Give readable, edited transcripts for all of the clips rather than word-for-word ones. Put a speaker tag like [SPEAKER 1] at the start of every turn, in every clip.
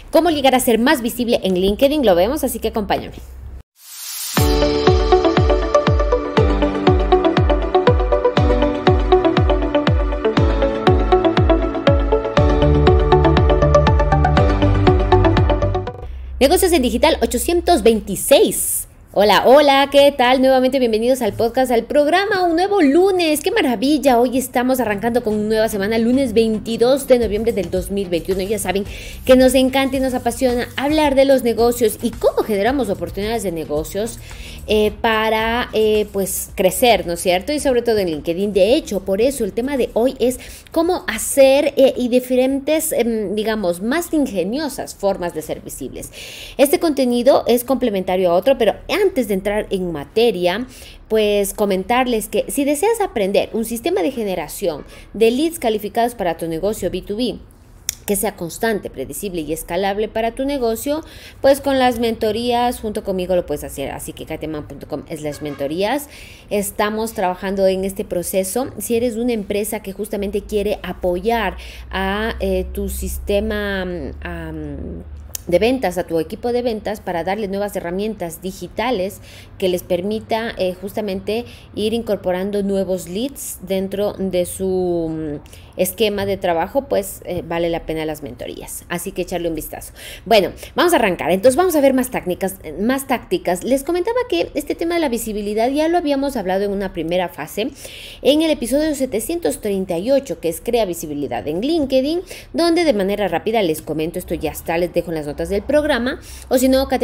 [SPEAKER 1] cómo llegar a ser más visible en LinkedIn, lo vemos, así que acompáñame. Negocios en Digital 826. Hola, hola, ¿qué tal? Nuevamente bienvenidos al podcast, al programa, un nuevo lunes. ¡Qué maravilla! Hoy estamos arrancando con una nueva semana, lunes 22 de noviembre del 2021. Ya saben que nos encanta y nos apasiona hablar de los negocios y cómo generamos oportunidades de negocios para pues crecer, ¿no es cierto? Y sobre todo en LinkedIn. De hecho, por eso el tema de hoy es cómo hacer y diferentes, digamos, más ingeniosas formas de ser visibles. Este contenido es complementario a otro, pero antes de entrar en materia, pues comentarles que si deseas aprender un sistema de generación de leads calificados para tu negocio B2B, que sea constante, predecible y escalable para tu negocio, pues con las mentorías junto conmigo lo puedes hacer. Así que kateman.com/mentorías. Estamos trabajando en este proceso. Si eres una empresa que justamente quiere apoyar a tu sistema de ventas, a tu equipo de ventas, para darle nuevas herramientas digitales que les permita justamente ir incorporando nuevos leads dentro de su esquema de trabajo, pues vale la pena las mentorías. Así que echarle un vistazo. Bueno, vamos a arrancar. Entonces vamos a ver más tácticas. Les comentaba que este tema de la visibilidad ya lo habíamos hablado en una primera fase en el episodio 738, que es Crea Visibilidad en LinkedIn, donde de manera rápida les comento, esto ya está, les dejo en las notas del programa, o si no,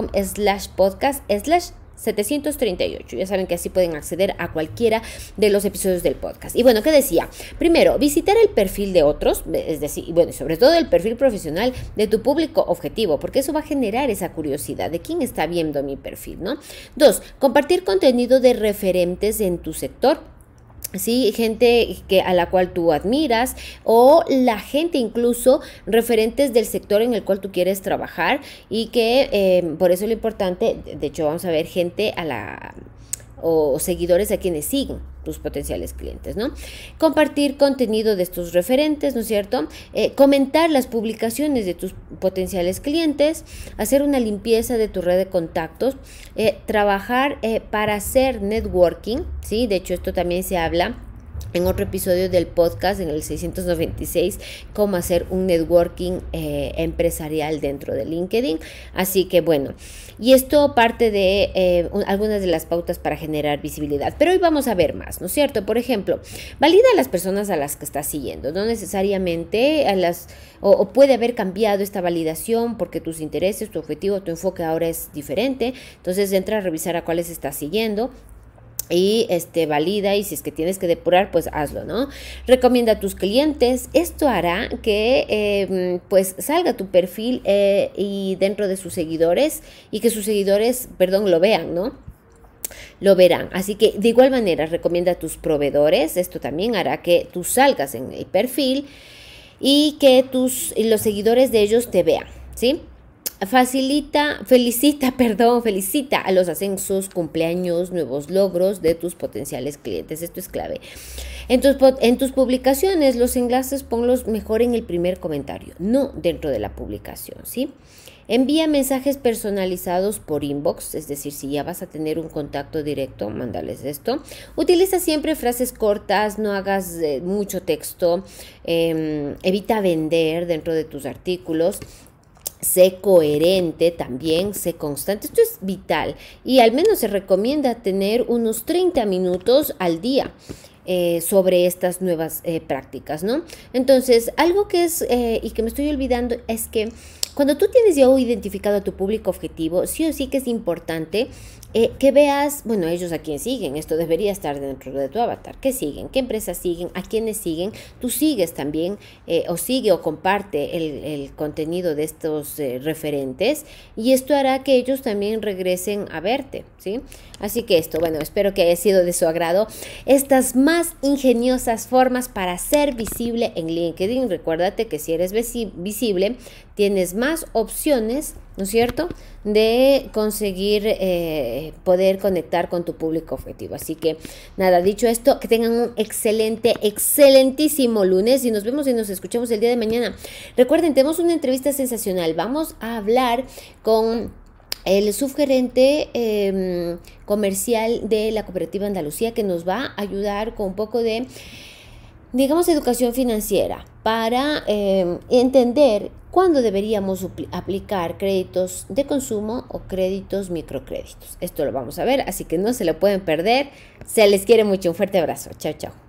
[SPEAKER 1] kateman.com/podcast/738. Ya saben que así pueden acceder a cualquiera de los episodios del podcast. Y bueno, ¿qué decía? Primero, visitar el perfil de otros, es decir, bueno, sobre todo el perfil profesional de tu público objetivo, porque eso va a generar esa curiosidad de quién está viendo mi perfil, ¿no? 2, compartir contenido de referentes en tu sector. Sí, gente a la cual tú admiras, o la gente incluso referentes del sector en el cual tú quieres trabajar, y que por eso lo importante, de hecho vamos a ver gente o seguidores a quienes siguen tus potenciales clientes, ¿no? Compartir contenido de estos referentes, ¿no es cierto? Comentar las publicaciones de tus potenciales clientes, hacer una limpieza de tu red de contactos, trabajar para hacer networking, ¿sí? De hecho, esto también se habla en otro episodio del podcast, en el 696, cómo hacer un networking empresarial dentro de LinkedIn. Así que bueno, y esto parte de algunas de las pautas para generar visibilidad. Pero hoy vamos a ver más, ¿no es cierto? Por ejemplo, valida a las personas a las que estás siguiendo. No necesariamente o puede haber cambiado esta validación porque tus intereses, tu objetivo, tu enfoque ahora es diferente. Entonces entra a revisar a cuáles estás siguiendo y valida, y si es que tienes que depurar, pues hazlo, ¿no? Recomienda a tus clientes. Esto hará que pues salga tu perfil y dentro de sus seguidores, y que sus seguidores, lo vean, ¿no? Lo verán. Así que de igual manera recomienda a tus proveedores. Esto también hará que tú salgas en el perfil y que los seguidores de ellos te vean, ¿sí? Felicita a los ascensos, cumpleaños, nuevos logros de tus potenciales clientes. Esto es clave. En tus publicaciones, los enlaces ponlos mejor en el primer comentario, no dentro de la publicación, ¿sí? Envía mensajes personalizados por inbox, es decir, si ya vas a tener un contacto directo, mándales esto. Utiliza siempre frases cortas, no hagas mucho texto, evita vender dentro de tus artículos. Sé coherente también, sé constante. Esto es vital, y al menos se recomienda tener unos 30 minutos al día sobre estas nuevas prácticas, ¿no? Entonces, algo que es y que me estoy olvidando es que cuando tú tienes ya identificado a tu público objetivo, sí o sí que es importante que veas, bueno, ellos a quién siguen. Esto debería estar dentro de tu avatar. ¿Qué siguen? ¿Qué empresas siguen? ¿A quiénes siguen? Tú sigues también o sigue o comparte el contenido de estos referentes, y esto hará que ellos también regresen a verte, ¿sí? Así que esto, bueno, espero que haya sido de su agrado. Estas más más ingeniosas formas para ser visible en LinkedIn. Recuérdate que si eres visible, tienes más opciones, ¿no es cierto?, de conseguir poder conectar con tu público objetivo. Así que nada, dicho esto, que tengan un excelentísimo lunes y nos vemos y nos escuchamos el día de mañana. Recuerden, tenemos una entrevista sensacional. Vamos a hablar con el subgerente comercial de la Cooperativa Andalucía, que nos va a ayudar con un poco de, digamos, educación financiera para entender cuándo deberíamos aplicar créditos de consumo o créditos microcréditos. Esto lo vamos a ver, así que no se lo pueden perder. Se les quiere mucho. Un fuerte abrazo. Chao, chao.